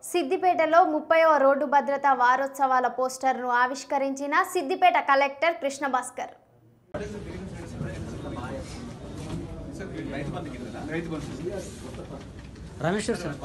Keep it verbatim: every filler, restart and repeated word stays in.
సిద్దిపేటలో ముప్పైవ రోడ్డు భద్రతా వారోత్సవాల పోస్టర్ను ఆవిష్కరించిన సిద్దిపేట కలెక్టర్ కృష్ణ భాస్కర్. రమేశ్వర్ సార్